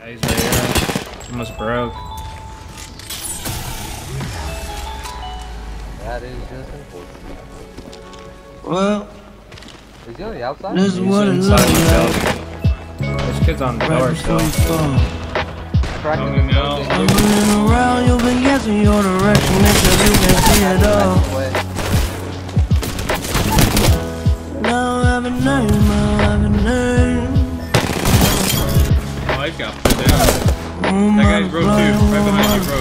He's right here. It's almost broke. That is just unfortunate. Well, is he on the outside? this is what it looks like. This kid's on the door still. Coming out. I'm running around, you've been guessing your direction until you can see it all. Now I have a name, I have a name. Oh, I got put down. That guy's broke too, right behind you,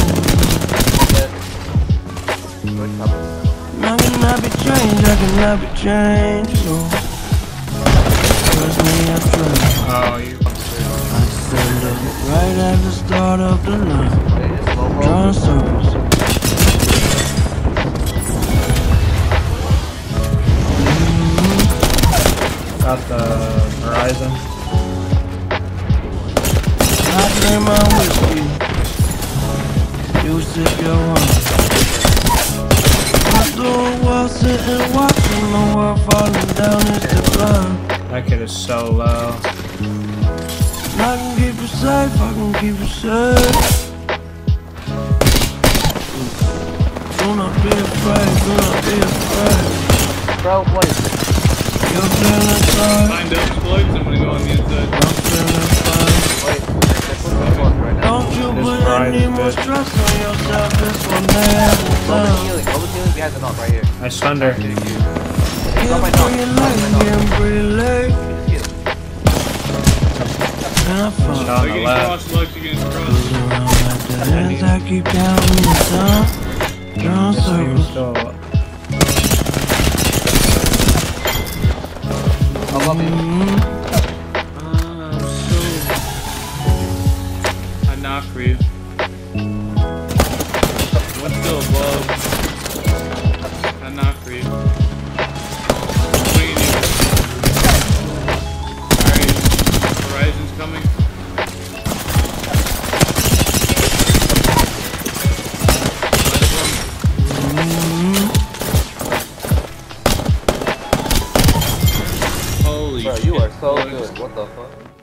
I cannot be changed, I cannot be changed. So, trust me, I'm trying. Oh, you. I stand up right at the start of the line. Drawing circles. Got the horizon. I drink my whiskey. You sip your wine. I'm doing well, sitting watching the world falling down its decline. That kid is so low. I can keep you safe, I can keep you safe. Do not be afraid, do not be afraid. Bro, what is it? You're feeling fine. Find up, exploit, somebody go on the inside. I'm feeling fine. Wait, they're putting me on right now. Don't you put any more stress on yourself, this one day at a time. Global healing behind the knock right here. I stunned her. Getting pretty late. And I found Shot on They're the getting left. cross legs, you're getting cross. goes around like the hands I keep counting the time. Drawing This team's circles. still. I love you. I knock for you. One's still above. I knock for you. Swinging you. Alright, Horizon's coming. Holy Bro, shit. you are so good. What the fuck?